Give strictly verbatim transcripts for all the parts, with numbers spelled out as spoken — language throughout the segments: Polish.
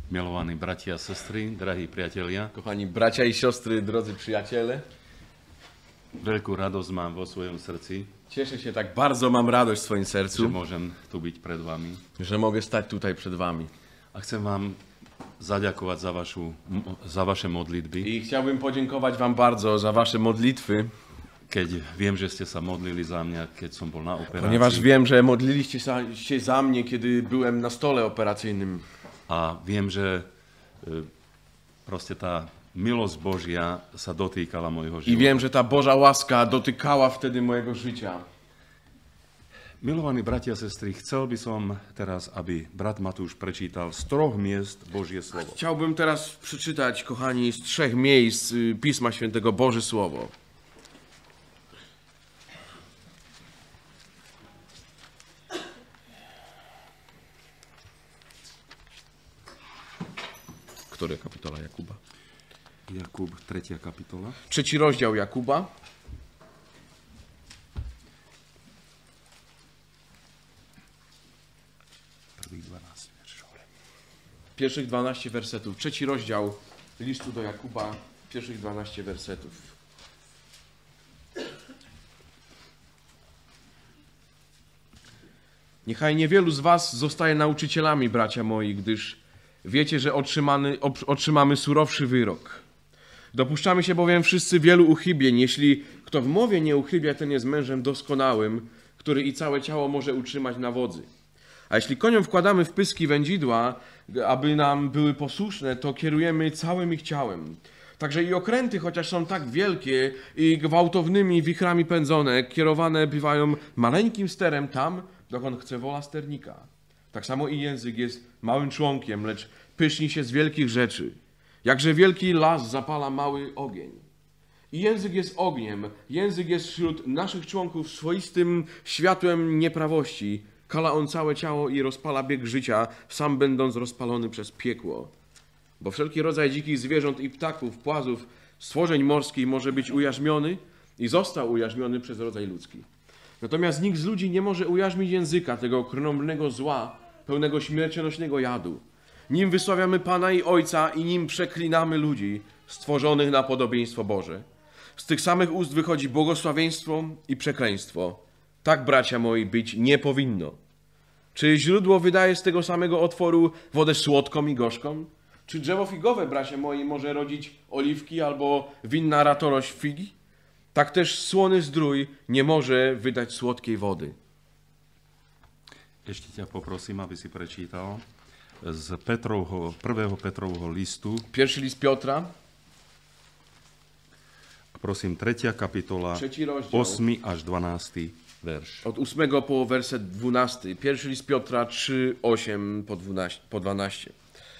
Milovaní bratia a sestry, drahí priatelia, Kochani bracia i siostry, drodzy przyjaciele, veľkú radosť mám vo svojom srdci, cieszę się tak bardzo, mam radość w swoim že sercu, môžem tu byť pred vami. że mogę stać tutaj przed wami. A chcem vám zaďakovať za, vašu, za vaše modlitby, I chciałbym podziękować wam bardzo za wasze modlitwy, keď viem, že ste sa modlili za mňa, keď som bol na ponieważ operácii. wiem, że modliliście się za mnie, kiedy byłem na stole operacyjnym. A viem, že e, proste tá milosť Božia sa dotýkala môjho I života. wiem, że ta Boża łaska dotykała wtedy mojego życia. Milovaní bratia a sestry, chcel by som teraz, aby brat Matúš prečítal z troch miest Božie slovo. Chciałbym teraz przeczytać, kochani, z trzech miejsc y, Pisma Świętego Boże Słowo. Które kapitola Jakuba? Jakub, tretia kapitola. Trzeci rozdział Jakuba. Prvých dvanásť veršov. Pierwszych dwanaście wersetów. Trzeci rozdział listu do Jakuba. Pierwszych dwanaście wersetów. Niechaj niewielu z was zostaje nauczycielami, bracia moi, gdyż wiecie, że otrzymany, otrzymamy surowszy wyrok. Dopuszczamy się bowiem wszyscy wielu uchybień. Jeśli kto w mowie nie uchybia, ten jest mężem doskonałym, który i całe ciało może utrzymać na wodzy. A jeśli koniom wkładamy w pyski wędzidła, aby nam były posłuszne, to kierujemy całym ich ciałem. Także i okręty, chociaż są tak wielkie i gwałtownymi wichrami pędzone, kierowane bywają maleńkim sterem tam, dokąd chce wola sternika. Tak samo i język jest małym członkiem, lecz pyszni się z wielkich rzeczy. Jakże wielki las zapala mały ogień. I język jest ogniem, język jest wśród naszych członków swoistym światłem nieprawości. Kala on całe ciało i rozpala bieg życia, sam będąc rozpalony przez piekło. Bo wszelki rodzaj dzikich zwierząt i ptaków, płazów, stworzeń morskich może być ujarzmiony i został ujarzmiony przez rodzaj ludzki. Natomiast nikt z ludzi nie może ujarzmić języka, tego krnąbrnego zła, pełnego śmiercionośnego jadu. Nim wysławiamy Pana i Ojca i nim przeklinamy ludzi stworzonych na podobieństwo Boże. Z tych samych ust wychodzi błogosławieństwo i przekleństwo. Tak, bracia moi, być nie powinno. Czy źródło wydaje z tego samego otworu wodę słodką i gorzką? Czy drzewo figowe, bracia moi, może rodzić oliwki albo winna ratorość figi? Tak też słony zdrój nie może wydać słodkiej wody. Ešte ťa poprosím, aby si prečítal z Petrovho, prvého Petrovho listu. Pierwszy list Piotra. Prosím, tretia kapitola, Trzeci rozdział. osmy až dvanásty verš. Od ósmego po werset dwunasty. Pierwszy list Piotra trzy, osiem po dwanaście.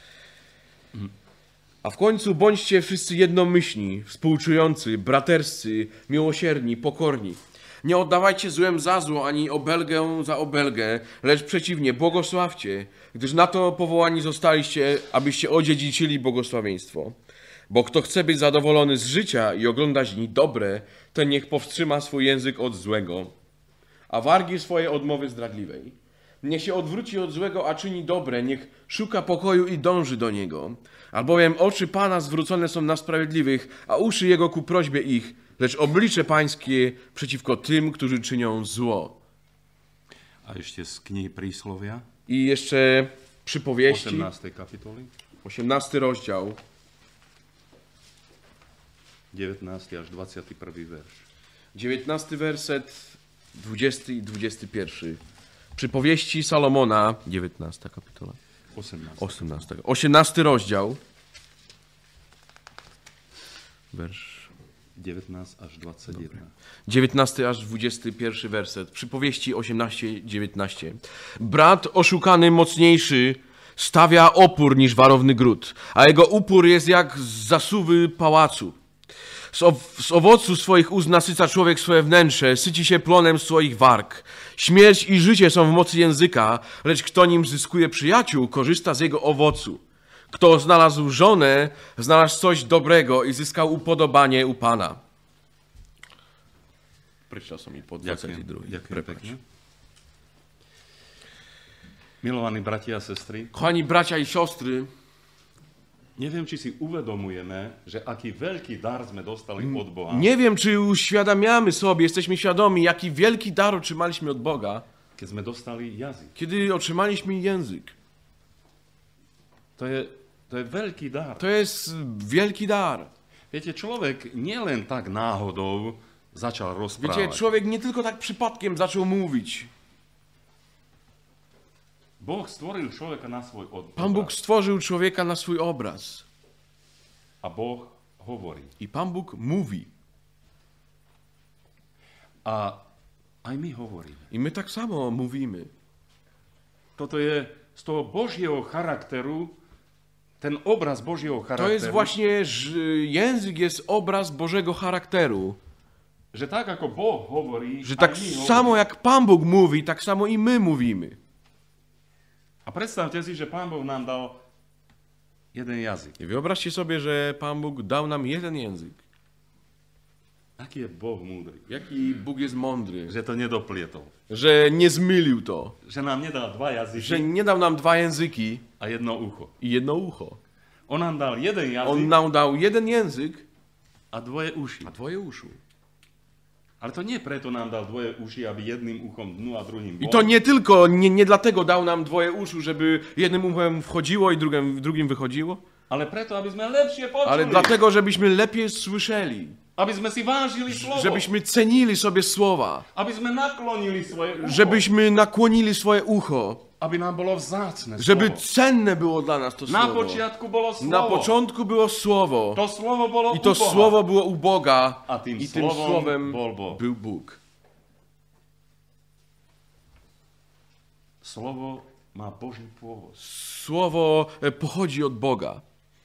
A w końcu bądźcie wszyscy jednomyślni, współczujący, braterscy, miłosierni, pokorni. Nie oddawajcie złem za zło, ani obelgę za obelgę, lecz przeciwnie, błogosławcie, gdyż na to powołani zostaliście, abyście odziedziczyli błogosławieństwo. Bo kto chce być zadowolony z życia i oglądać dni dobre, ten niech powstrzyma swój język od złego, a wargi swoje od mowy zdradliwej. Niech się odwróci od złego, a czyni dobre, niech szuka pokoju i dąży do niego. Albowiem oczy Pana zwrócone są na sprawiedliwych, a uszy Jego ku prośbie ich, lecz oblicze Pańskie przeciwko tym, którzy czynią zło. A ešte z knihy Príslovia, I jeszcze przypowieści, osemnástej kapitoly, osiemnasty rozdział, devätnásty až dvadsiaty prvý verš. dziewiętnasty werset, dwudziesty i dwudziesty pierwszy. Przypowieści Salomona, dziewiętnasta kapitola. osemnásty. osiemnasty. osiemnasty rozdział. Wersz devätnásty až dvadsaťjeden. dziewiętnasty aż dwudziesty pierwszy werset. Przypowieści osiemnaście, dziewiętnaście. Brat oszukany mocniejszy stawia opór niż warowny gród, a jego upór jest jak z zasuwy pałacu. Z, ow z owocu swoich ust nasyca człowiek swoje wnętrze, syci się plonem swoich warg. Śmierć i życie są w mocy języka, lecz kto nim zyskuje przyjaciół, korzysta z jego owocu. Kto znalazł żonę, znalazł coś dobrego i zyskał upodobanie u Pana. Prečo som mi po dvadsiaty druhý. Ďakujem pekne. Milovaní bratia a sestry, Kochani bracia i siostry, Neviem, či si uvedomujeme, že aký veľký dar sme dostali od Boha, Nie wiem, czy uświadamiamy sobie, jesteśmy świadomi, jaki wielki dar otrzymaliśmy od Boga, keď sme dostali jazyk. kiedy otrzymaliśmy język. To je, to je veľký dar. To jest wielki dar. Viete, človek nielen tak náhodou začal Wiecie, rozprávať. człowiek nie tylko tak przypadkiem zaczął mówić. Boh stvoril človeka na svoj obraz. Pan Bóg stworzył człowieka na swój obraz. A Boh hovorí. I Pan Bóg mówi. A aj my hovoríme. I my tak samo mówimy. Toto je z toho Božieho charakteru, ten obraz Božieho charakteru, To jest właśnie, że język jest obraz Bożego charakteru. že tak ako Boh hovorí, Że aj tak my samo hovoríme. jak Pan Bóg mówi, tak samo i my mówimy. A predstavte si, že Pán Boh nám dal jeden jazyk. I wyobraźcie sobie, że Pan Bóg dał nam jeden język. Aký je Boh múdry, Jaki Bóg jest mądry, že to nedoplietol. że nie zmylił to, Že nám nedal dva jazyky że nie dał nam dwa języki a jedno ucho. i jedno ucho. On nám dal jeden jazyk On nam dał jeden język, a dvoje uši. a dwoje uszu. Ale to nie preto nám dal dvoje uši, aby jedným uchom dnu a druhým I von. to nie tylko, nie, nie dlatego dał nam dwoje uszu, żeby jednym uchem wchodziło i drugim, drugim wychodziło, Ale preto, aby sme lepšie počuli. ale dlatego, żebyśmy lepiej słyszeli, Aby sme si vážili slovo. żebyśmy cenili sobie słowa, Aby sme naklonili svoje ucho. żebyśmy nakłonili swoje ucho, Aby nám bolo vzácne żeby slovo. cenne było dla nas to Na słowo. počiatku bolo slovo. Na początku było słowo To slovo bolo i to u Boha. słowo było u Boga A tym i tym słowem słowem bol Boh. był Bóg. Slovo má Boží pôvod. Słowo e, pochodzi od Boga.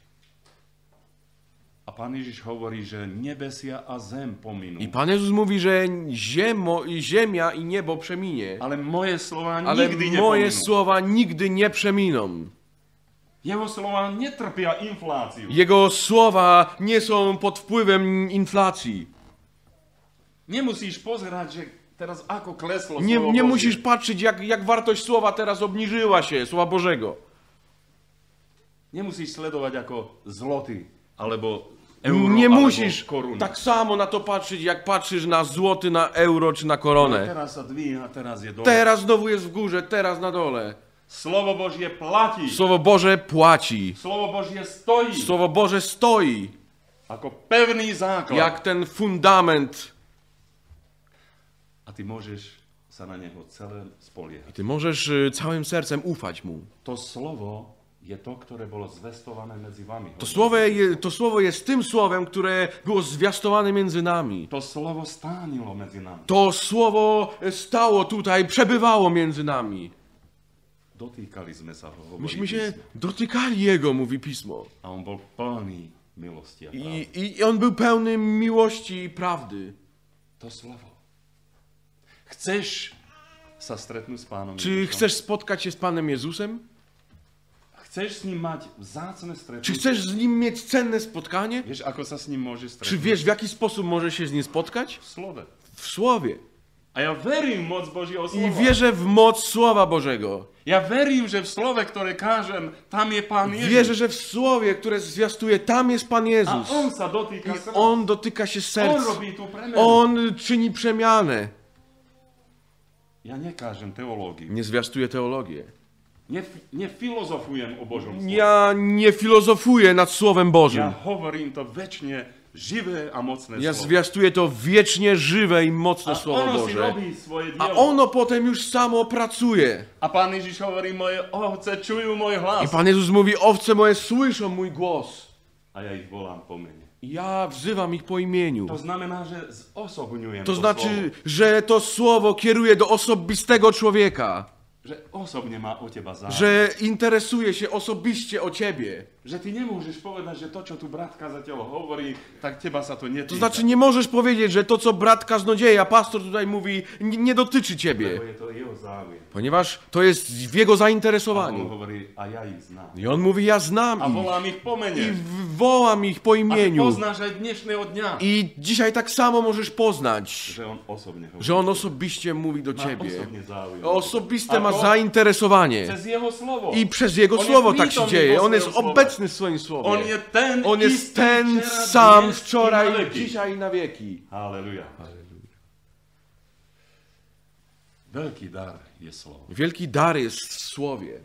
A Pán Ježiš hovorí, že nebesia a zem pominú. I Pan Jezus mówi, że ziemo, ziemia i niebo przeminie, Ale moje slova ale nikdy moje nepominú. słowa nigdy nie przeminą. Jeho slova netrpia infláciu. Jego słowa nie są pod wpływem inflacji. Nemusíš pozerať, že teraz ako kleslo Nie, slovo nie Božie. musisz patrzeć, jak, jak wartość słowa teraz obniżyła się, słowa Bożego. Nemusíš sledovať ako zloty, alebo euro, Nie alebo musisz korunu. tak samo na to patrzeć, jak patrzysz na złoty, na euro czy na koronę. Teraz sa dvíha, teraz je dole. Teraz znowu jest w górze, teraz na dole. Slovo Božie platí. Słowo Boże płaci. Slovo Božie stojí Słowo Boże stoi ako pevný základ. jak ten fundament. A ty môžeš sa na neho celé spoliehať. Ty możesz y, całym sercem ufać Mu. To slovo je to, ktoré bolo zvestované medzi vami. To słowo, je, to słowo jest tym słowem, które było zwiastowane między nami. To slovo stánilo medzi nami. To słowo stało tutaj, przebywało między nami. Dotýkali sme sa ho, hovorí Myśmy się písmo. dotykali Jego, mówi Pismo. A on bol plný milosti a I, pravdy. I on był pełny miłości i prawdy. To slovo. Chceš sa stretnúť s Pánom Czy Ježišom? chcesz spotkać się z Panem Jezusem? Chceš s ním mať vzácne Czy stretnutie? chcesz z Nim mieć cenne spotkanie? Vieš, ako sa s ním môže Czy stretnúť? wiesz, w jaki sposób możesz się z Nim spotkać? V slove. W Słowie. A ja verím v moc Božieho I slova. wierzę w moc Słowa Bożego. Ja verím, že v slove, ktoré kážem, tam je Pán Ježiš. Wierzę, że w Słowie, które zwiastuje, tam jest Pan A Jezus. on sa dotýka I srdca. On dotyka się On serc. robí tú premenu. On czyni przemianę. Ja nekážem teológiu. Nie zwiastuje teologię. Ne, nefilozofujem o Božom slove. Ja nie filozofuję nad Słowem Ja Bożym. hovorím to väčšine živé a mocné Ja slovo. zwiastuję to wiecznie żywe i mocne A Słowo ono si Boże. robí svoje A dielo. ono potem już samo pracuje. A Pán Ježiš hovorí, moje ovce čujú môj I hlas. Pan Jezus mówi, owce moje słyszą mój głos. A ja ich volám po mene. I ja wzywam ich po imieniu. To znamená, že zosobňujem To to znaczy, slovo. że to Słowo kieruje do osobistego człowieka. Že osobne má o teba záujem. Że interesuje się osobiście o ciebie. Že ty nemôžeš povedať, že to, čo tu brat kazateľ hovorí, tak teba sa to netýka. To znaczy, nie możesz powiedzieć, że to, co brat kaznodzieja, pastor tutaj mówi, nie, nie dotyczy Lebo ciebie. je to jeho záujem. Ponieważ to jest w jego A on zainteresowaniu. hovorí, a ja ich znám. I on mówi, ja znam A ich. volám ich po I mene. w- wołam ich po A ty imieniu. poznáš aj dnešného dňa, I dzisiaj tak samo możesz poznać, že on osobne hovorí. że on osobiście mówi do Má ciebie. osobne záujem. Osobiste A ma on zainteresowanie. Przez Jeho slovo. I przez Jego On słowo jest tak się prítomný dzieje. vo On jest svojom slove. obecny w swoim słowie. On jest ten, On jest istý ten včera, sam dnes i na wczoraj, veky. dzisiaj i na wieki. Halleluja. Veľký dar je slovo. Wielki dar jest w słowie.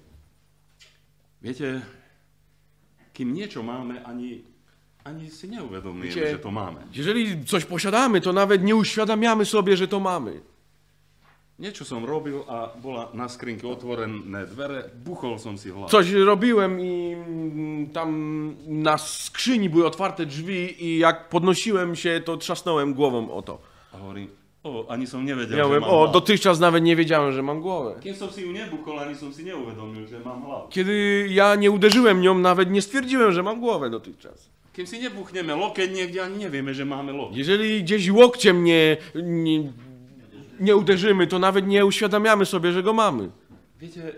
Viete, kým niečo máme, ani, ani si neuvedomujeme, Wiecie, že to máme. Jeżeli coś posiadamy, to nawet nie uświadamiamy sobie, że to mamy. Niečo som robil a bola na skrinke otvorené dvere, buchol som si hlavu. Coś robiłem i mm, tam na skrzyni były otwarte drzwi i jak podnosiłem się, to trzasnąłem głową o to. A hovorím, o, ani som nevedel, Ja že mówię, mám o, hlavu. dotychczas nawet nie wiedziałem, że mam głowę. Kým som si ju nebuchol, ani som si neuvedomil, že mám hlavu. Kiedy ja nie uderzyłem nią, nawet nie stwierdziłem, że mam głowę dotychczas. Kým si nebuchneme lokeť niekde, ani nevieme, že máme lokeť. Jeżeli gdzieś łokciem nie, nie, nie uderzymy, to nawet nie uświadamiamy sobie, że go mamy. Viete,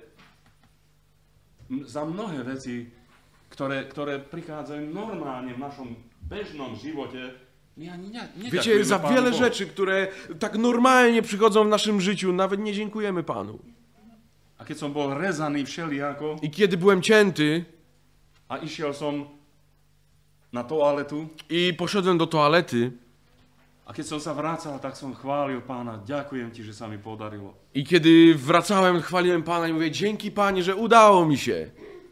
m- za mnohé veci, ktoré, ktoré prichádzajú normálne v našom bežnom živote, my ani ne, Wiecie, neďakujeme za Pánu wiele Bohu. rzeczy, które tak normalnie przychodzą w naszym życiu, nawet nie dziękujemy Panu. A keď som bol rezaný všelijako I kiedy byłem cięty a išiel som na toaletu, i poszedłem do toalety a keď som sa vracal, tak som chválil Pána. Ďakujem ti, že sa mi podarilo. i kiedy wracałem, chwaliłem Pana i mówię, dzięki Panie, że udało mi się.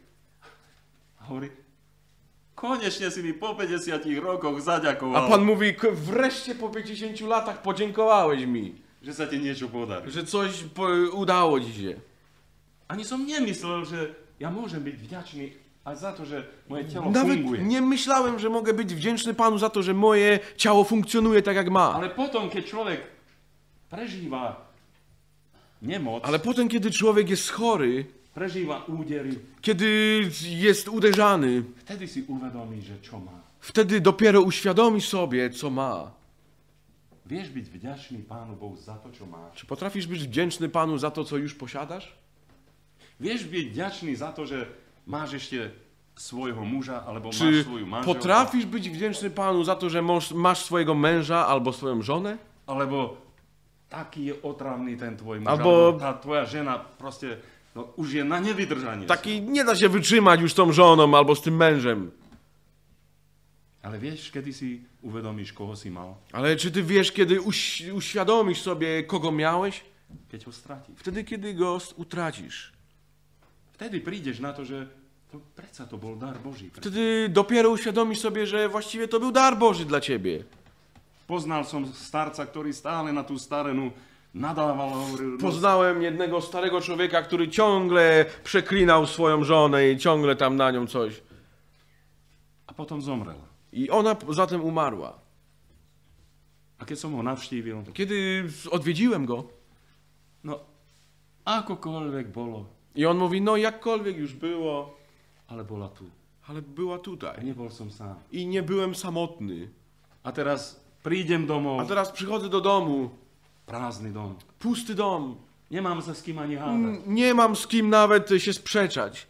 A hovorí, konečne si mi po päťdesiatich rokoch A zaďakoval, Pan mówi, "K- wreszcie po pięćdziesięciu latach podziękowałeś mi, že sa ti niečo podarí. że coś po, udało Ci się. Ani som nemyslel, že ja môžem byť vďačný aj za to, že moje telo Nawet funguje. nie myślałem, że mogę być wdzięczny Panu za to, że moje ciało funkcjonuje tak, jak ma. Ale potom, keď človek prežíva nemoc, Ale potem, kiedy człowiek jest chory, prežíva údery, kiedy jest uderzany, vtedy si uvedomí, že čo má. wtedy dopiero uświadomi sobie, co ma. Vieš byť vďačný Pánu Bohu za to, čo máš? Czy potrafisz być wdzięczny Panu za to, co już posiadasz? Vieš byť vďačný za to, že máš ešte svojho muža, alebo máš Czy svoju manželku, potrafisz być wdzięczny Panu za to, że masz, masz swojego męża albo swoją żonę? alebo taký je otravný ten tvoj muž, Albo- alebo tá tvoja žena proste no, už je na nevydržanie. Taki nie da się wytrzymać już z tą żoną albo z tym mężem. Ale vieš, kedy si uvedomíš, koho si mal, Ale czy ty wiesz, kiedy uś, uświadomisz sobie, kogo miałeś? keď ho stratíš? Wtedy, kiedy go s- utracisz. Vtedy prídeš na to, že to, predsa to bol dar Boží. Wtedy dopiero uświadomisz sobie, że właściwie to był dar Boży dla ciebie. Poznal som starca, ktorý stále na tú starenu nadával a hovoril, no, Poznałem jednego starego człowieka, który ciągle przeklinał swoją żonę i ciągle tam na nią coś. a potom zomrel. I ona p- zatem umarła. A keď som ho navštívil, Kiedy odwiedziłem go no akokoľvek bolo, i on mówi, no jakkolwiek już było, ale bola tu. ale była A tutaj. nebol som sám. I nie byłem samotny. A teraz prídem A domov, teraz przychodzę do domu, prázdny dom. pusty dom. Nemám sa s kým ani hádať. N- Nie mam z kim nawet się sprzeczać.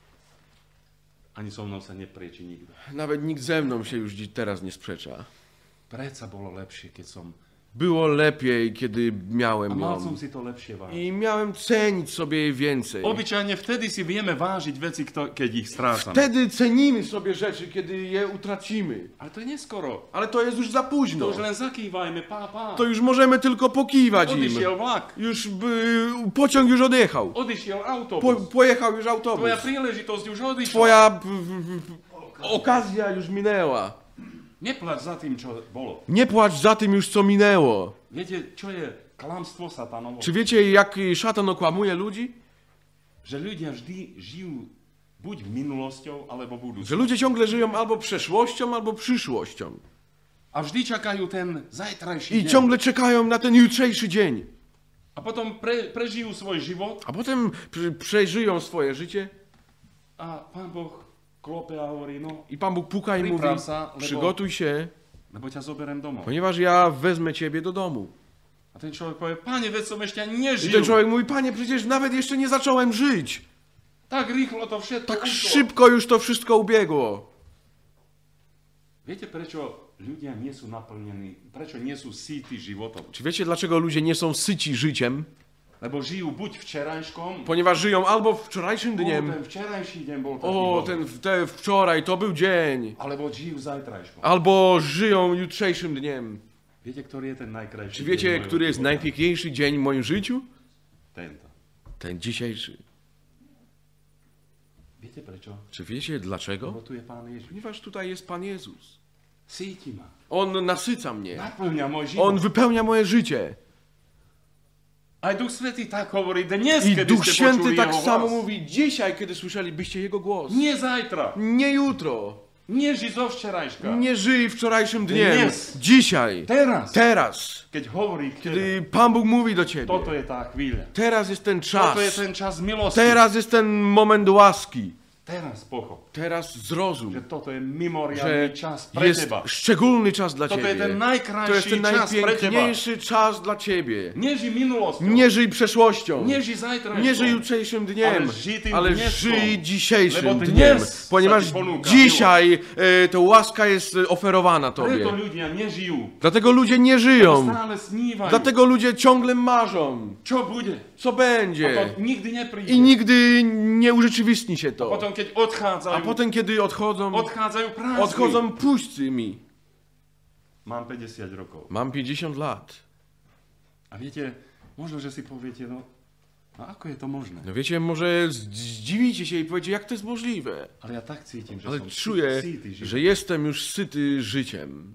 Ani so mnou sa neprieči nikto. Nawet nikt ze mną się już dzi- teraz nie sprzecza. Predsa bolo lepšie, keď som... Było lepiej, kiedy A miałem mal ją. som si to lepšie vážiť. I miałem cenić sobie jej więcej. Obyčajne vtedy si vieme vážiť veci, kto- keď ich strácame. Wtedy cenimy sobie rzeczy, kiedy je utracimy. Ale to je neskoro. Ale to jest już za To późno. už len zakývajme, pá, pá. To już możemy tylko pokiwać im. Odišiel vlak, Już by, pociąg już odjechał. odišiel Po, autobus. pojechał już autobus. Tvoja príležitosť už odišla. Twoja p- p- p- okazja już minęła. Neplač za tým, čo bolo. Nie płacz za tym już, co minęło. Viete, čo je klamstvo satanovo? Czy wiecie, jak szatan okłamuje ludzi? Že ľudia vždy žijú buď minulosťou, alebo Że budúcnosťou. ludzie ciągle żyją albo przeszłością, albo przyszłością. A vždy čakajú ten zajtrajší I deň. ciągle czekają na ten jutrzejszy dzień. A potom pre, prežijú svoj život A potem prze- przeżyją swoje życie a Pán Boh klope a hovorí, no, i Pan Bóg puka i mówi, Pripraw sa, lebo- przygotuj się, lebo ťa zoberiem domov. ponieważ ja wezmę ciebie do domu. A ten človek povie, Pane, veď som ešte ani I nežil. ten człowiek mówi, Panie, przecież nawet jeszcze nie zacząłem żyć. Tak rýchlo to všetko Tak ušlo. szybko już to wszystko ubiegło. Viete, prečo ľudia nie sú naplnení, prečo nie sú síti životom? Czy wiecie, dlaczego ludzie nie są syci życiem? Lebo žijú buď včerajškom, ponieważ żyją albo wczorajszym o, dniem, ten wczorajší deň bol taký o, dobrý. ten te wczoraj, to był dzień, Alebo žijú zajtrajškom. albo żyją jutrzejszym dniem. Viete, ktorý je ten najkrajší Czy wiecie, deň który jest mojho života? najpiękniejszy dzień w moim życiu? Tento. Ten dzisiejszy. Viete prečo? Czy wiecie Lebo dlaczego? tu je Pán Ježiš. Ponieważ tutaj jest Pan Jezus. Síti ma. On nasyca mnie. Naplňa môj život. On wypełnia moje życie. Aj Duch Svätý tak hovorí dnes, I kedy Duch ste Święty počuli tak jeho samo hlas. mówi dzisiaj, kiedy słyszelibyście Jego głos. Nie zajtra. Nie jutro. Nie ži zo včerajška. Nie żyj wczorajszym dniem. Dnes. Dzisiaj. Teraz. Teraz. Keď hovorí k tebe. Kiedy Pan Bóg mówi do ciebie. Toto je tá chvíľa. Teraz jest ten czas. Toto je ten čas milosti. Teraz jest ten moment łaski. Teraz pochop, Teraz zrozum, že toto je że mimoriadny čas pre jest teba. szczególny czas dla Toto je ciebie. ten najkrajší To jest ten čas pre teba. najpiękniejszy czas dla ciebie. Neži minulosťou. Nie żyj przeszłością. Neži zajtrajškou. Nie żyj jutrzejszym dniem, Ale żyj tym ale dnieską. żyj dzisiejszym Lebo dnes dniem, sa ponieważ ti ponúka dzisiaj e, to łaska jest e, oferowana Preto tobie. ľudia nežijú. Dlatego ludzie nie żyją. Stále snívajú. Dlatego ludzie ciągle marzą, Čo bude? co A będzie. to nikdy nepríde. I nigdy nie urzeczywistni się to. Potom, keď odchádzajú, A potem, kiedy odchodzą, odchádzajú prázdni. odchodzą puśćmi. Mám päťdesiat rokov. Mam pięćdziesiąt lat. A viete, možno, že si poviete, no, no ako je to možné? No wiecie, może zdziwicie się i powiecie, jak to jest możliwe. Ale ja tak cítim, že Ale som czuję, sytý život. że jestem już syty życiem.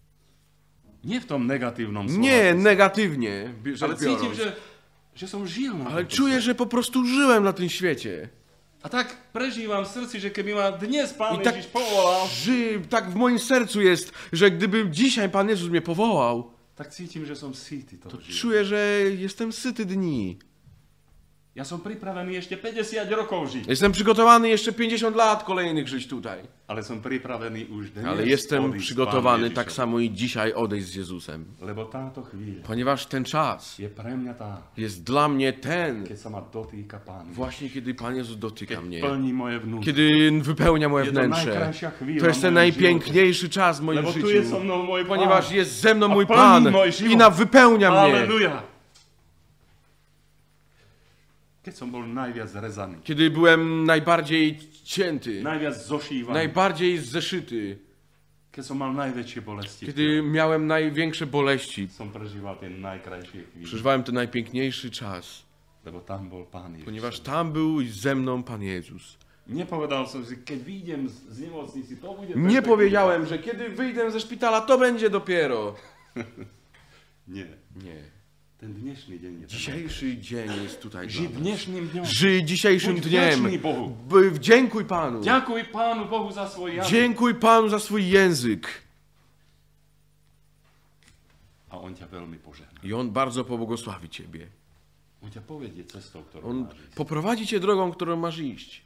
Nie w tom negatívnom slova. Nie negatywnie, Ale rzecz cítim, biorąc. že, že som žil na Ale tomto czuję, svete. że po prostu żyłem na tym świecie. A tak prežívam v srdci, že keby ma dnes Pán I tak, Ježiš povolal, ży, tak w moim sercu jest, że gdyby dzisiaj Pan Jezus mnie powołał, tak cítim, že som sytý toho to života. czuję, że jestem syty dni. Ja som pripravený ešte päťdesiat rokov žiť. Jestem przygotowany jeszcze pięćdziesiąt lat kolejnych żyć tutaj. Ale som pripravený už dnes Ale jestem odísť s przygotowany Pánom tak Ježišom. samo i dzisiaj odejść z Jezusem. Lebo táto chvíľa Ponieważ ten czas je pre mňa tá, jest dla mnie ten, keď sa ma dotýka Pán. właśnie kiedy Pan Jezus dotyka mnie. Plní moje vnútro. Kiedy wypełnia moje Je to wnętrze. najkrajšia chvíľa To jest ten v mojom najpiękniejszy czas w moim Lebo tu życiu. je so mnou môj Pán. Ponieważ jest ze mną A mój plní Pan môj život. i na wypełnia mnie. Aleluja. Keď som bol najviac zrezaný, Kiedy byłem najbardziej cięty, najviac zošívaný, najbardziej zeszyty, keď som mal najväčšie bolesti, kiedy miałem największe boleści, som prežíval tie najkrajšie chvíle, przeżywałem ten najpiękniejszy czas. lebo tam bol Pán Ježiš. Ponieważ tam był ze mną Pan Jezus. Nepovedal som si, keď vyjdem z, z nemocnici, to bude... Nie perfektný. powiedziałem, że kiedy wyjdę ze szpitala, to będzie dopiero. Nie. Nie. Ten dnešný deň je ten Dzisiejszy dzień jest tutaj Ži dla nas. dnešným dňom. Żyj dzisiejszym Bądź dniem. wdzięczny Bohu. B- Wdziękuj Panu. Ďakuj Pánu Bohu za svoj jazyk. Dziękuj Panu za swój język. A On ťa veľmi požehná. I On bardzo pobłogosławi Ciebie. On ťa povedie cestou, ktorou On máš ísť. poprowadzi Cię drogą, którą masz iść.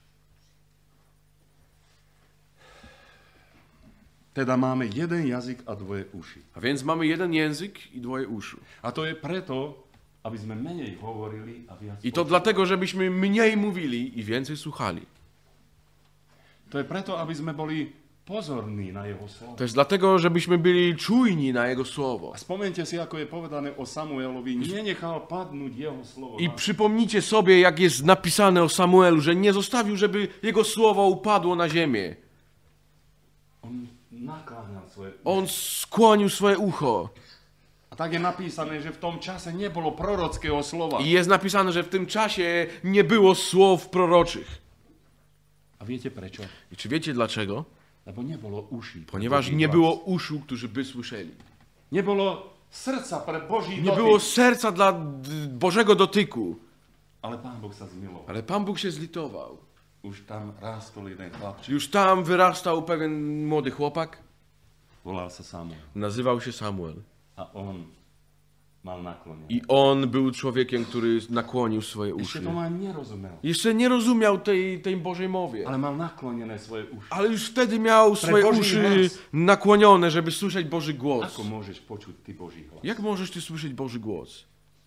Teda máme jeden jazyk a dvoje uši. A więc mamy jeden język i dwoje uszu. A to je preto, aby sme menej hovorili a viac I to počuli. dlatego, żebyśmy mniej mówili i więcej słuchali. To je preto, aby sme boli pozorní na Jeho slovo. To jest dlatego, żebyśmy byli czujni na Jego słowo. A spomeňte si, ako je povedané o Samuelovi, nenechal padnúť Jeho slovo. I na- przypomnijcie sobie, jak jest napisane o Samuelu, że nie zostawił, żeby Jego słowo upadło na ziemię. On nakláňal svoje uši. On skłonił swoje ucho. A tak je napísané, že v tom čase nebolo prorockého slova. I jest napisane, że w tym czasie nie było słów proroczych. A viete prečo? I czy wiecie dlaczego? Lebo nebolo uší. pre Ponieważ Boží nie hlas. było uszu, którzy by słyszeli. Nebolo srdca pre Boží Nie dotyk. było serca dla d- Bożego dotyku. Ale Pán Boh sa zmiloval. Ale Pan Bóg się zlitował. Už tam rástol jeden chlapček. Już tam wyrastał pewien młody chłopak. Volal sa Samuel. Nazywał się Samuel. A on mal naklonie. I on był człowiekiem, który nakłonił swoje Ešte uszy. to ma nerozumel. Jeszcze nie rozumiał tej, tej Bożej mowie. Ale mal naklonené svoje uši. Ale już wtedy miał swoje Boży uszy głos. nakłonione, żeby słyszeć Boży głos. Ako môžeš počuť ty Boží hlas? Jak możesz ty słyszeć Boży głos?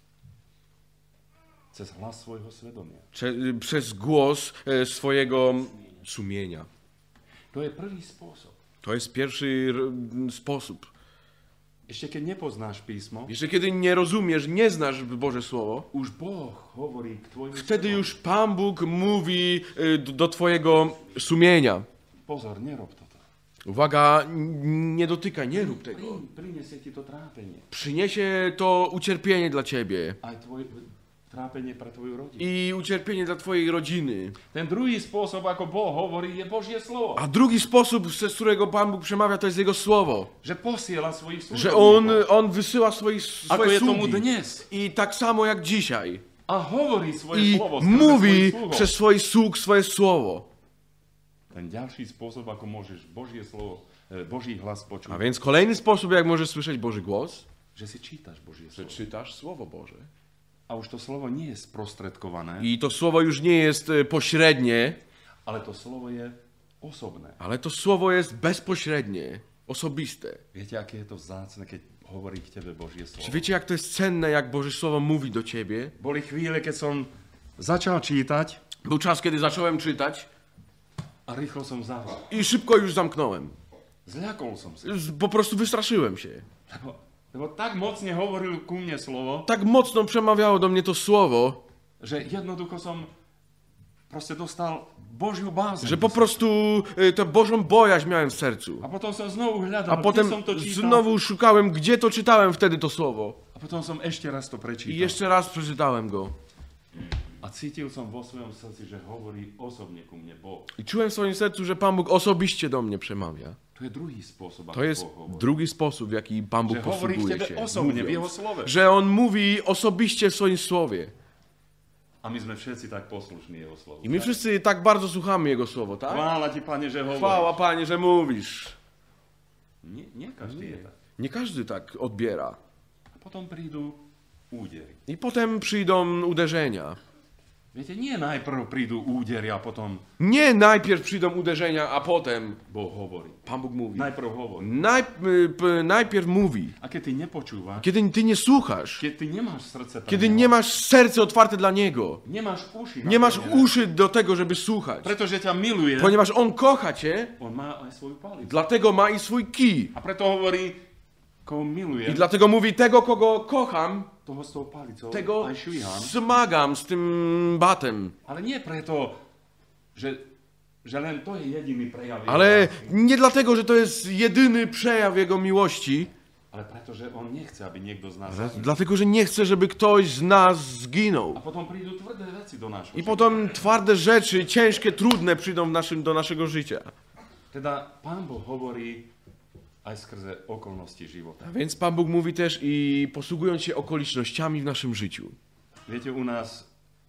Cez hlas svojho svedomia. Prze, przez głos e, swojego sumienia. To je prvý spôsob. To jest pierwszy r- sposób. ešte keď nepoznáš písmo, Jeszcze kiedy nie rozumiesz, nie znasz Boże Słowo, už Boh hovorí k tvojmu wtedy srdcu. już Pan Bóg mówi y, do do twojego sumienia. Pozor, nerob toto. Uwaga, n- nie dotykaj, nie rób tego. Prin- Prinesie ti to trápenie. Przyniesie to ucierpienie dla ciebie Aj tvoj, trápenie pre tvoju rodinu. i ucierpienie dla twojej rodziny. Ten druhý spôsob, ako Boh hovorí, je Božie slovo. A drugi sposób, z którego Pan Bóg przemawia, to jest Jego Słowo. Że posiela swoich Że On, služobníkov. on wysyła swoich, Ako swoje je tomu sługi. dnes. I tak samo jak dzisiaj. A hovorí svoje I slovo skrze mówi svojich sluhov. przez swoich sług swoje Słowo. Ten ďalší spôsob, ako môžeš Božie slovo, e, Boží hlas A počuť, więc kolejny sposób, jak możesz słyszeć Boży głos, že si čítaš Božie że slovo. czytasz Słowo Boże. A už to slovo nie je sprostredkované, I to Słowo już nie jest e, pośrednie, ale to slovo je osobné. ale to Słowo jest bezpośrednie, osobiste. Viete, aké je to vzácne, keď hovorí k tebe Božie slovo? Czy wiecie, jak to jest cenne, jak Boże Słowo mówi do ciebie? Boli chvíle, keď som začal čítať Był czas, kiedy zacząłem czytać a rýchlo som zavrel. i szybko już zamknąłem. Zľakol som sa. Z- Po prostu wystraszyłem się. Lebo, lebo tak mocne hovoril ku mne slovo, Tak mocno przemawiało do mnie to Słowo, že jednoducho som proste dostal Božiu bázeň. że po prostu y, tę Bożą bojaźń miałem w sercu. A potom som znovu hľadal, A kde potem som to čítal. znowu szukałem, gdzie to czytałem wtedy to Słowo. A potom som ešte raz to I prečítal. jeszcze raz przeczytałem go. A cítil som vo svojom srdci, že hovorí osobne ku mne Boh. I czułem w swoim sercu, że Pan Bóg osobiście do mnie przemawia. To je druhý spôsob, ako To jest Boh hovorí. drugi sposób, w jaki Pan Bóg Że hovorí k posługuje tebe się. osobne v Jeho Mówiąc, slove. że On mówi osobiście w swoim Słowie. A my sme všetci tak poslušní Jeho slovu. I my wszyscy tak bardzo słuchamy Jego Słowo, tak? Chvála ti, Pane, že hovoríš. Chwała, Panie, że mówisz. Nie, nie každý je tak. Nie każdy tak odbiera. A potom prídu údery. I potem przyjdą uderzenia. Viete, nie najprv prídu údery a potom Nie najpierw przyjdą uderzenia, a potem Boh hovorí. Pan Bóg mówi. Najprv hovorí. Naj, y, p- najpierw mówi. A keď ty nepočúvaš, Kiedy ty nie słuchasz, keď ty nemáš srdce pre kiedy Neho, nie masz serce otwarte dla Niego, nemáš uši, nie masz naplnené, uszy do tego, żeby słuchać, pretože ťa miluje, ponieważ On kocha cię, on má aj svoju palicu. dlatego ma i swój kij. A preto hovorí, koho miluje, I dlatego mówi, tego, kogo kocham, toho s tou palicou tego aj švíham. smagam z tym batem. Ale nie preto, že, že len to je jediný prejav jeho Ale lásky, nie dlatego, że to jest jedyny przejaw Jego miłości, ale preto, že on nechce, aby niekto z nás ale zahynul. dlatego, że nie chce, żeby ktoś z nas zginął. A potom prídu tvrdé veci do nášho I života. potem twarde rzeczy, ciężkie, trudne przyjdą w naszym, do naszego życia. Teda Pán Boh hovorí aj skrze okolnosti života. A więc Pan Bóg mówi też i posługując się okolicznościami w naszym życiu. Viete, u nás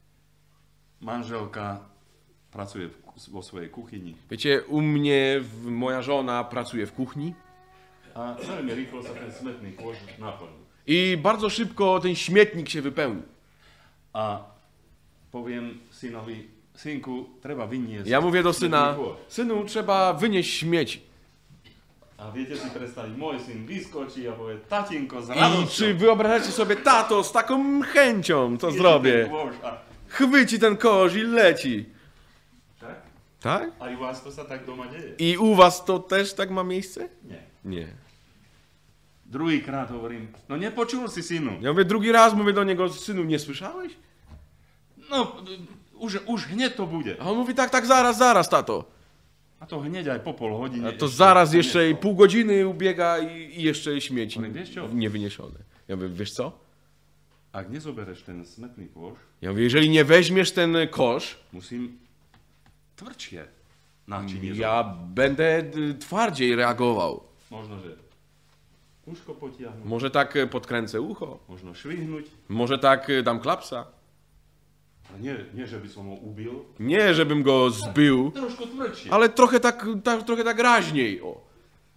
manželka pracuje v- vo svojej kuchyni Wiecie, u mnie w, moja żona pracuje w kuchni a veľmi rýchlo sa ten smetný kôž naplní. i bardzo szybko ten śmietnik się wypełni. A poviem synovi, synku, treba vyniesť Ja mówię do smetný syna, kôž. synu, trzeba wynieść śmieci. A viete si predstaviť, môj syn vyskočí a povie, tatinko, z I radosťou. czy wyobrażacie sobie, tato, z taką chęcią to chytí ten zrobię. kôž a Chwyci ten kosz i leci. tak? Tak? A i u vás to sa tak doma deje? I u was to też tak ma miejsce? Nie. Nie. Druhýkrát hovorím, no nepočul si, synu. Ja mówię drugi raz, mówię do niego, synu, nie słyszałeś? No, už, už hneď to bude. A on mówi, tak, tak, zaraz, zaraz, tato. A to hneď aj po pol hodiny. A to ešte zaraz to jeszcze i nestalo. pół godziny ubiega i, i jeszcze śmieci Ale wiesz co? niewyniesione. Ja mówię, wiesz co? Ak nezobereš ten smetný kôž, Ja mówię, jeżeli nie weźmiesz ten kosz, musím tvrdšie náčinie. ja będę y, twardziej reagował. Možno, že uško potiahnuť, Może tak y, podkręcę ucho, možno švihnúť, może tak y, dam klapsa. ale nie, nie, že by som ho ubil, Nie, żebym go zbył, trošku tvrdšie. ale trochę tak, tak, trochę tak raźniej. O.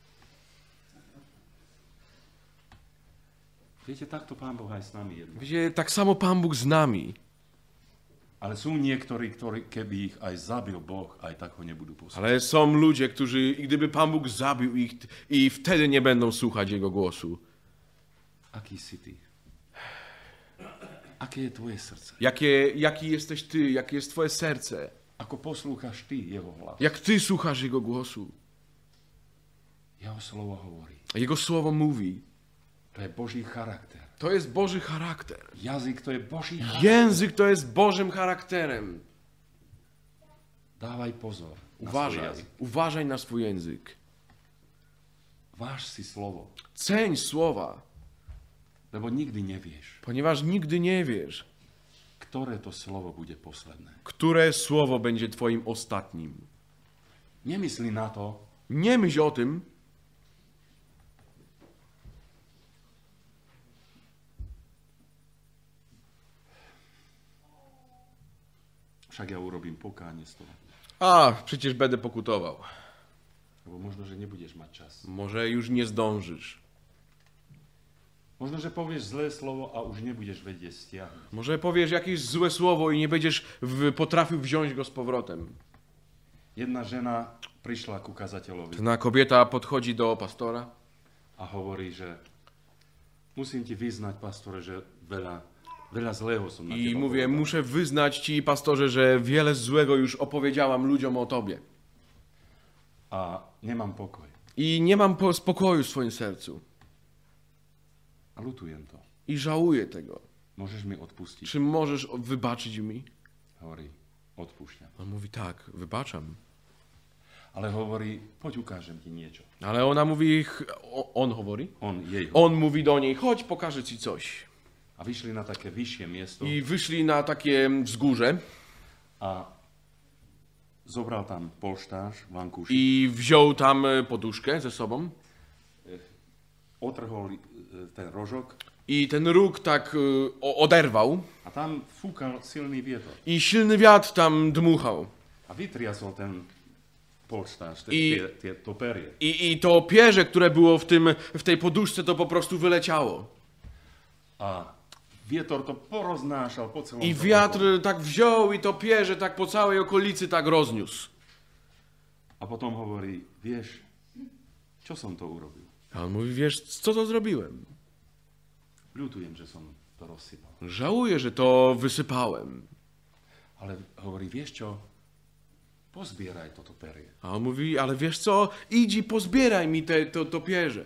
Viete, takto Pán Boh aj s nami jedná. Wiecie, tak samo Pan Bóg z nami. Ale sú niektorí, ktorí, keby ich aj zabil Boh, aj tak ho nebudú poslúchať. Ale są ludzie, którzy, i gdyby Pan Bóg zabił ich, i wtedy nie będą słuchać Jego głosu. Aký si ty? Aké je tvoje srdce? Jakie, jaki jesteś Ty, jakie jest Twoje serce? Ako poslúchaš ty jeho hlas? Jak Ty słuchasz Jego głosu? Jeho slovo hovorí. A Jego słowo mówi. To je Boží charakter. To jest Boży charakter. Jazyk to je Boží charakter. Język to jest Bożym charakterem. Dávaj pozor na svoj Uważaj, jazyk. uważaj na swój język. Váž si slovo, Ceń słowa, lebo nikdy nevieš, ponieważ nigdy nie wiesz, ktoré to slovo bude posledné. które słowo będzie twoim ostatnim. Nemyslí na to, Nie myśl o tym, však ja urobím pokánie z toho. a przecież będę pokutował. Lebo možno, že nebudeš mať čas. Może już nie zdążysz. Možno, že povieš zlé slovo a už nebudeš vedieť stiahnuť. Może powiesz jakieś złe słowo i nie będziesz w, potrafił wziąć go z powrotem. Jedna žena prišla ku kazateľovi Pewna kobieta podchodzi do pastora a hovorí, že musím ti vyznať, pastore, že veľa, veľa zlého som na i teba mówię, povedal. muszę wyznać ci, pastorze, że wiele złego już opowiedziałam ludziom o tobie. A nemám pokoj. I nie mam po- spokoju w swoim sercu. A lutujem to. I żałuję tego. Môžeš mi odpustiť? Czy możesz wybaczyć mi? Hovorí, odpúšťam. On mówi, tak, wybaczam. Ale hovorí, poď ukážem ti niečo. Ale ona mówi, ch- o- on mówi? On jej. On mówi do niej, chodź, pokażę ci coś. A vyšli na také vyššie miesto I wyszli na takie wzgórze a zobral tam polštář, vankúš, i wziął tam e, poduszkę ze sobą. otrhol e, ten rožok I ten róg tak e, o- oderwał a tam fúkal silný vietor. i silny wiatr tam dmuchał. A vytriasol ten polštář, te, I- tie, tie, to perie. I, I to pierze, które było w, tym, w tej poduszce, to po prostu wyleciało. A vietor to poroznášal po celom I tom wiatr okolí. tak wziął i to pierze tak po całej okolicy tak rozniósł. A potom hovorí, vieš, čo som to urobil? A on mówi, wiesz, co to zrobiłem? Ľutujem, že som to rozsypal. Żałuję, że to wysypałem. Ale hovorí, vieš čo? Pozbieraj toto perie. A on mówi, ale wiesz co, idź i pozbieraj mi te, to, to pierze.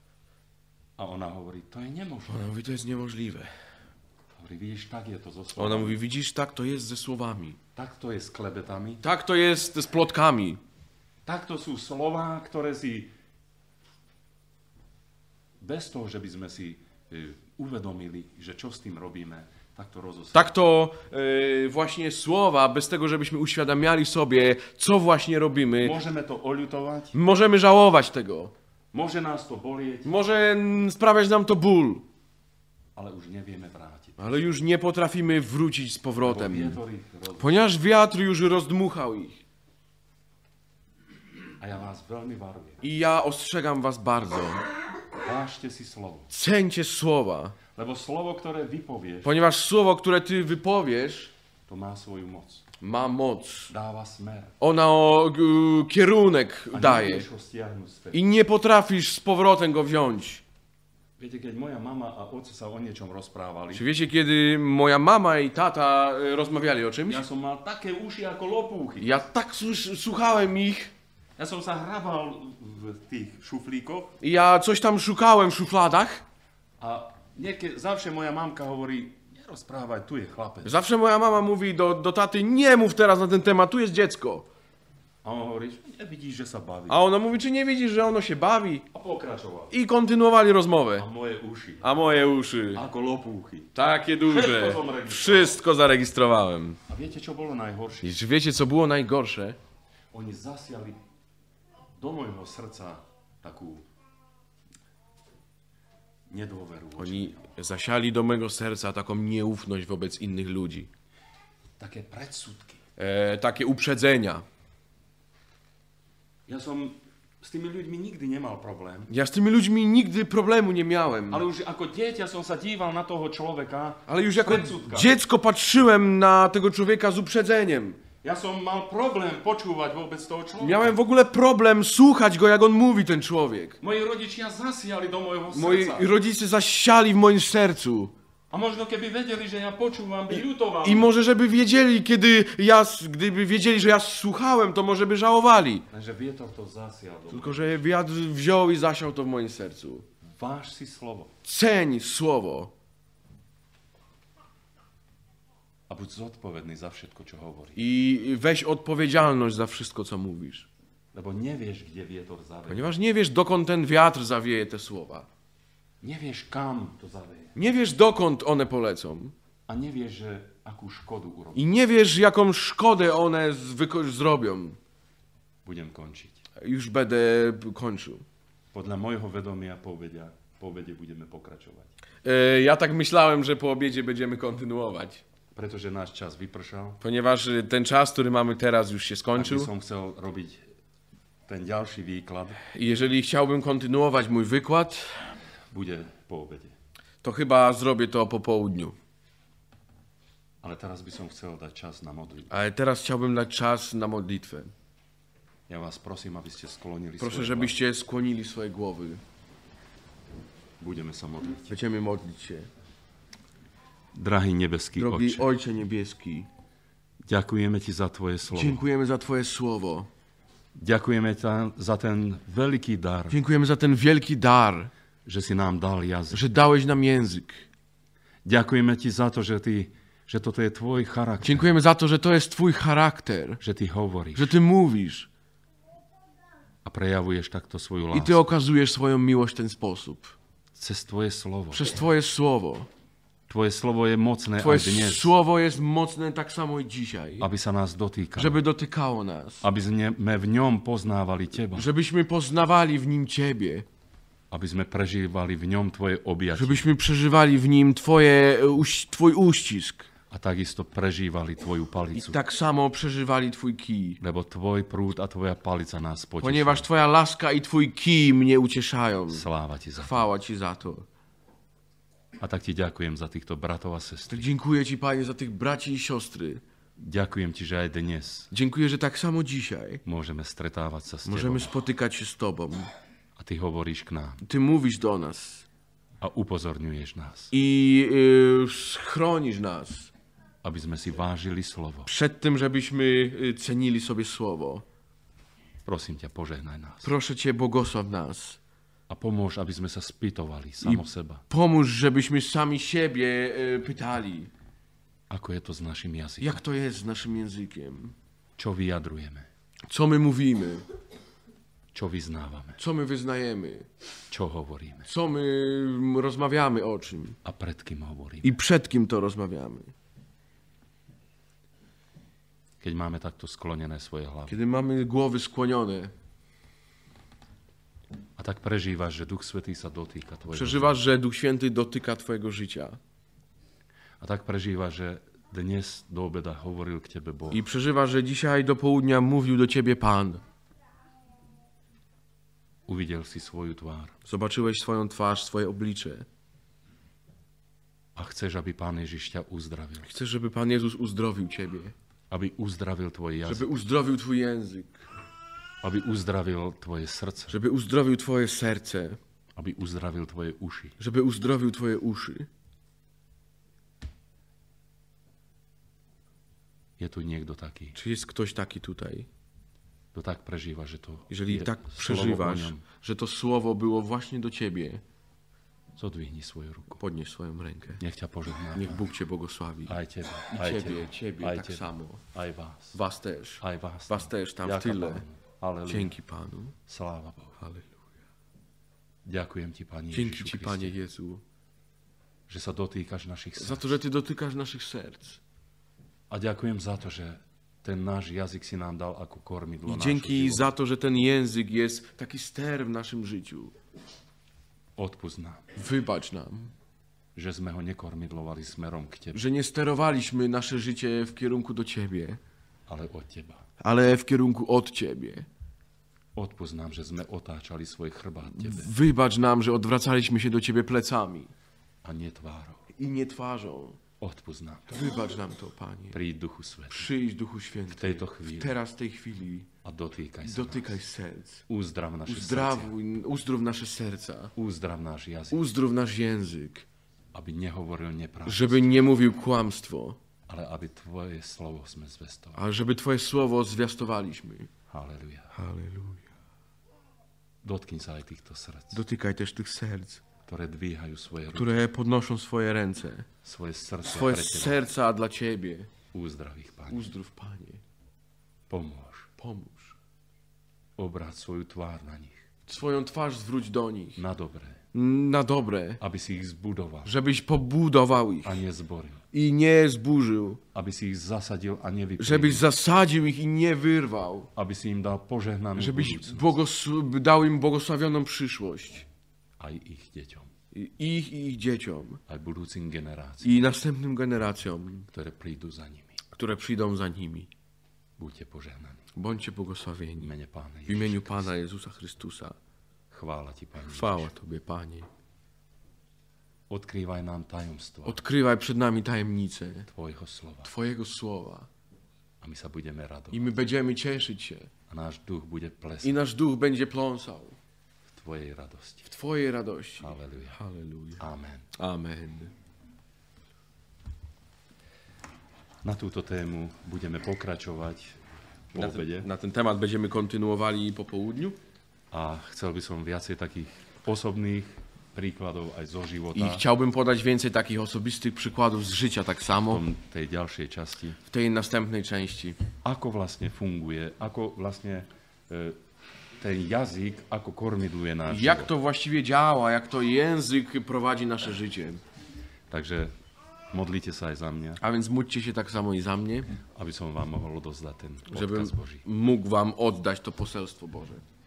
A ona hovorí, to je nemožné. Ona mówi, to jest niemożliwe. Hovorí, vidíš, tak je to so Ona slovami. mówi, widzisz, tak to jest ze słowami. Tak to je s klebetami. Tak to jest z plotkami. Tak to sú slová, ktoré si bez toho, že by sme si e, uvedomili, že čo s tým robíme, tak to rozostáva. Tak to e, właśnie słowa, bez tego, żebyśmy uświadamiali sobie, co właśnie robimy. Môžeme to oľutovať, Możemy żałować tego. môže nás to bolieť, Może mm, sprawiać nam to ból. ale už nevieme vrátiť. Ale już nie potrafimy wrócić z Bo powrotem. vietor ich roz... Ponieważ wiatr już rozdmuchał ich. A ja vás veľmi varujem. I ja ostrzegam was bardzo. Vážte si slovo. Ceńcie słowa. Lebo slovo, ktoré vypovieš, Ponieważ słowo, które ty wypowiesz, to má svoju moc. ma moc. Dáva smer. Ona o, g, kierunek A daje. nevieš ho stiahnuť späť. I nie potrafisz z powrotem go wziąć. Viete, keď moja mama a otec sa o niečom rozprávali, Czy wiecie, kiedy moja mama i tata e, rozmawiali o czymś? ja som mal také uši ako lopúchy. Ja tak słuch- słuchałem ich. Ja som sa hrabal v tých šuflíkoch I ja coś tam szukałem w szufladach. a niekedy, zawsze moja mamka hovorí, nerozprávaj, tu je chlapec. Zawsze moja mama mówi do, do taty, nie mów teraz na ten temat, tu jest dziecko. A on hovorí, nevidíš, že sa baví. A ona mówi, czy nie widzisz, że ono się bawi? A pokračoval. I kontynuowali A rozmowę. moje uši, A moje uszy, ako lopúchy. takie Wszystko duże, zarejestrowałem. wszystko zarejestrowałem. A viete, čo bolo najhoršie? I czy wiecie, co było najgorsze? Oni zasiali do môjho srdca takú nedôveru. voči Oni mňa. zasiali do mego serca taką nieufność wobec innych ludzi. Také predsudky. E, takie uprzedzenia. Ja som s tými ľuďmi nikdy nemal problém. Ja z tymi ludźmi nigdy problemu nie miałem. Ale už ako dieťa som sa díval na toho človeka Ale już z jako predsudkami. dziecko patrzyłem na tego człowieka z uprzedzeniem. Ja som mal problém počúvať vôbec toho človeka. Miałem w ogóle problem słuchać go, jak on mówi, ten człowiek. Moji rodičia zasiali do môjho Moi srdca. rodzice zasiali w moim sercu. A možno keby vedeli, že ja počúvam, by ľutovali. I może żeby wiedzieli, kiedy ja, gdyby wiedzieli, że ja słuchałem, to może by żałowali. Lenže vietor to zasial do Tylko, że wiatr wziął i zasiał to w moim sercu. Váž si slovo. Ceń słowo. A buď zodpovedný za všetko, čo hovoríš. I weź odpowiedzialność za wszystko, co mówisz. Lebo nevieš, kde vietor zaveje. Ponieważ nie wiesz, dokąd ten wiatr zawieje te słowa. Nevieš, kam to zaveje. Nie wiesz, dokąd one polecą. A nevieš, že akú škodu urobí. I nie wiesz, jaką szkodę one zwyko- zrobią. Budem končiť. Już będę kończył. Podľa môjho vedomia po obede, po obede budeme pokračovať. E, Ja tak myślałem, że po obiedzie będziemy kontynuować. Pretože náš čas vypršal. Ponieważ ten czas, który mamy teraz, już się Ak by skończył. som chcel robiť ten ďalší výklad, I jeżeli chciałbym kontynuować mój wykład, bude po obede. to chyba zrobię to po południu. Ale teraz by som chcel dať čas na modlitbu. Ale teraz chciałbym dać czas na modlitwę. Ja vás prosím, aby ste sklonili Proszę, svoje żebyście skłonili swoje głowy. hlavy. Budeme sa modliť. Będziemy modlić się. Drahý nebeský Drogi Otče, Ojcze Niebieski, ďakujeme Ti za Tvoje slovo. dziękujemy za Twoje słowo. Ďakujeme ta, za ten veľký dar, Dziękujemy za ten wielki dar, že si nám dal jazyk. że dałeś nam język. Ďakujeme Ti za to, že, ty, že toto je Tvoj charakter, Dziękujemy za to, że to jest Twój charakter, že Ty hovoríš że Ty mówisz a prejavuješ takto svoju i Ty lásku okazujesz swoją miłość w ten sposób. cez Tvoje slovo. Przez Twoje słowo. Tvoje slovo je mocné Twoje aj dnes, słowo jest mocne tak samo i dzisiaj, aby sa nás dotýkalo. żeby dotykało nas. Aby sme v ňom poznávali Teba. Żebyśmy poznawali w nim Ciebie. Aby sme prežívali v ňom Tvoje objatie. Żebyśmy przeżywali w nim twoje, uś- Twój uścisk. A takisto prežívali Tvoju I palicu. tak samo przeżywali Twój kij. Lebo Tvoj prúd a Tvoja palica nás potešujú. Ponieważ Twoja laska i Twój kij mnie ucieszają. Sláva Ti za to. Chwała Ci za to. A tak Ti ďakujem za týchto bratov a sestry. Tak dziękuję Ci, Panie, za tych braci i siostry. Ďakujem Ti, že aj dnes Dziękuję, że tak samo dzisiaj môžeme stretávať sa s Tebou. możemy spotykać się z Tobą. A Ty hovoríš k nám Ty mówisz do nas a upozorňuješ nás, i y, chronisz nas aby sme si vážili slovo. przed tym, żebyśmy y, cenili sobie słowo. Prosím ťa, požehnaj nás. Proszę Cię, błogosław nas. A pomôž, aby sme sa spýtovali samo seba, Pomóż, żebyśmy sami siebie y, pytali, ako je to s našim jazykom. jak to jest z naszym językiem. Čo vyjadrujeme, Co my mówimy, čo vyznávame, co my wyznajemy, čo hovoríme co my rozmawiamy o czym a pred kým hovoríme. i przed kim to rozmawiamy. Keď máme takto sklonené svoje hlavy Kiedy mamy głowy skłonione, a tak prežívaš, že Duch Svätý sa dotýka tvojho przeżywasz, że Duch Święty dotyka Twojego życia. a tak prežívaš, že dnes do obeda hovoril k tebe Boh. I przeżywasz, że dzisiaj do południa mówił do Ciebie Pan. Uvidel si svoju tvár Zobaczyłeś swoją twarz, swoje oblicze. a chceš, aby Pán Ježiš ťa uzdravil. Chcesz, żeby Pan Jezus uzdrowił Ciebie. Aby uzdravil tvoj jazyk. Żeby uzdrowił Twój język. Aby uzdravil tvoje srdce. Żeby uzdrowił Twoje serce. Aby uzdravil tvoje uši. Żeby uzdrowił Twoje uszy. Je tu niekto taký, Czy jest ktoś taki tutaj? kto tak prežíva, že to Jeżeli je tak slovo o przeżywasz, ňom. że to słowo było właśnie do Ciebie, Zodvihni svoju ruku. podnieś swoją rękę. Nech ťa požehná. Niech Bóg Cię błogosławi. Aj teba, I aj Ciebie, teba, Ciebie aj tak teba, samo. aj vás, Was też. aj vás. Was też tam w Ďakujem tyle. Pánu. Halleluja. Dzięki Panu. Sláva Bohu. Halleluja. Ďakujem Ti, Pani Dzięki Ježišu Ci, Panie Kriste, Jezu, že sa dotýkaš našich za srdc. to, że Ty dotykasz naszych serc. A ďakujem za to, že ten náš jazyk si nám dal ako kormidlo I nášho dzięki života. za to, że ten język jest taki ster w naszym życiu. Odpust nám, Wybacz nam, že sme ho nekormidlovali smerom k Tebe, że nie sterowaliśmy nasze życie w kierunku do Ciebie, ale od Teba. ale w kierunku od Ciebie. Odpust nám, že sme otáčali svoj chrbát Tebe Wybacz nam, że odwracaliśmy się do Ciebie plecami a nie tvárou. i nie twarzą. Odpust nám to. Wybacz nam to, Panie. Príď Duchu Svätý Przyjdź, Duchu Święty, v tejto chvíli teraz, w tej chwili, a dotýkaj sa dotykaj nás. serc. Uzdrav naše srdcia, Uzdrawuj, uzdrów nasze serca. uzdrav náš jazyk, Uzdrów nasz język, aby nehovoril nepravdu, żeby nie mówił kłamstwo, ale aby Tvoje slovo sme zvestovali. a żeby Twoje słowo zwiastowaliśmy. Halleluja. Halleluja. Dotknij sa aj týchto srdc. Dotykaj też tych serc. ktoré dvíhajú svoje ruky, które podnoszą swoje ręce, svoje srdce swoje pre Teba. serca dla Ciebie. Uzdrav ich, Pane. Uzdrów, Panie. Pomôž. Pomóż. Obráť svoju tvár na nich. Swoją twarz zwróć do nich. Na dobré. Na dobre. Aby si ich zbudoval Żebyś pobudował ich a nezboril. i nie zburzył. Aby si ich zasadil a nevypílil. Żebyś zasadził ich i nie wyrwał. Aby si im dal požehnanú Żebyś budúcnosť. błogos- dał im błogosławioną przyszłość. Aj ich deťom. I- Ich i ich dzieciom. Aj budúcim generáciám, I następnym generacjom, ktoré prídu za nimi. które przyjdą za nimi. Buďte požehnaní. Bądźcie V błogosławieni. mene Pána W imieniu Ježiša. Pana Jezusa Chrystusa. Chvála Ti, Pane Chwała Ježiš. Tobie, Panie. Odkrývaj nám tajomstvo Odkrywaj przed nami tajemnice Tvojho slova. Twojego słowa. A my sa budeme radovať. I my będziemy cieszyć się. A náš duch bude I plesať nasz duch będzie pląsał v Tvojej radosti. w Twojej radości. Halleluja. Halleluja. Amen. Amen. Na túto tému budeme pokračovať po Na obede. ten, na ten temat będziemy kontynuowali po południu. A chcel by som viacej takých osobných príkladov aj zo života I chciałbym podać więcej takich osobistych przykładów z życia tak v samo tom, tej ďalšej časti. w tej następnej części. Ako vlastne funguje, ako vlastne e, ten jazyk, ako kormidluje náš Jak život. to właściwie działa, jak to język prowadzi nasze życie. Takže modlite sa aj za mňa, A więc módlcie się tak samo i za mnie, aby som vám mohol odozdať ten żebym odkaz Boží. mógł wam oddać to poselstwo Boże.